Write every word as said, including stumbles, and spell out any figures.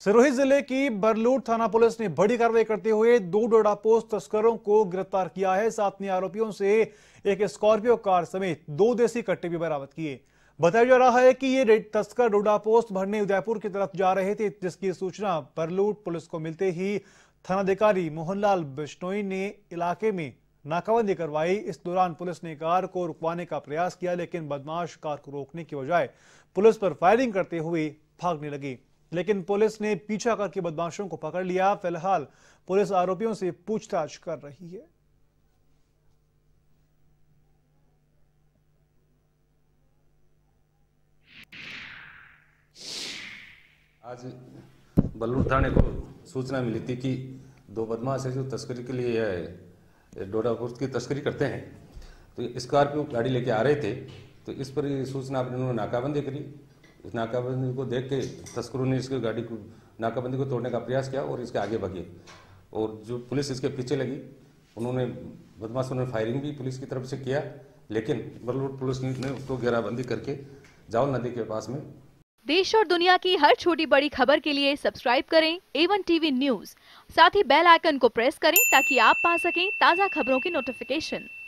सिरोही जिले की बरलूट थाना पुलिस ने बड़ी कार्रवाई करते हुए दो डोडापोस्त तस्करों को गिरफ्तार किया है। साथ में आरोपियों से एक स्कॉर्पियो कार समेत दो देसी कट्टे भी बरामद किए। बताया जा रहा है कि ये तस्कर डोडापोस्त भरने उदयपुर की तरफ जा रहे थे, जिसकी सूचना बरलूट पुलिस को मिलते ही थानाधिकारी मोहनलाल बिश्नोई ने इलाके में नाकाबंदी करवाई। इस दौरान पुलिस ने कार को रुकवाने का प्रयास किया, लेकिन बदमाश कार को रोकने की बजाय पुलिस पर फायरिंग करते हुए भागने लगी, लेकिन पुलिस ने पीछा करके बदमाशों को पकड़ लिया। फिलहाल पुलिस आरोपियों से पूछताछ कर रही है। आज बलूट थाने को सूचना मिली थी कि दो बदमाश है जो तस्करी के लिए डोडापोस्त की तस्करी करते हैं। तो स्कॉर्पियो गाड़ी लेके आ रहे थे, तो इस पर सूचना पर उन्होंने नाकाबंदी करी। इस नाकाबंदी को देख के तस्करों ने इसकी गाड़ी को नाकाबंदी को तोड़ने का प्रयास किया और इसके आगे भागे, और जो पुलिस इसके पीछे लगी, उन्होंने बदमाशों ने फायरिंग भी पुलिस की तरफ से किया, लेकिन बरलूट पुलिस ने उसको घेराबंदी करके जावल नदी के पास में। देश और दुनिया की हर छोटी बड़ी खबर के लिए सब्सक्राइब करें ए वन टीवी न्यूज़। साथ ही बेल आइकन को प्रेस करें ताकि आप पा सकें ताज़ा खबरों की नोटिफिकेशन।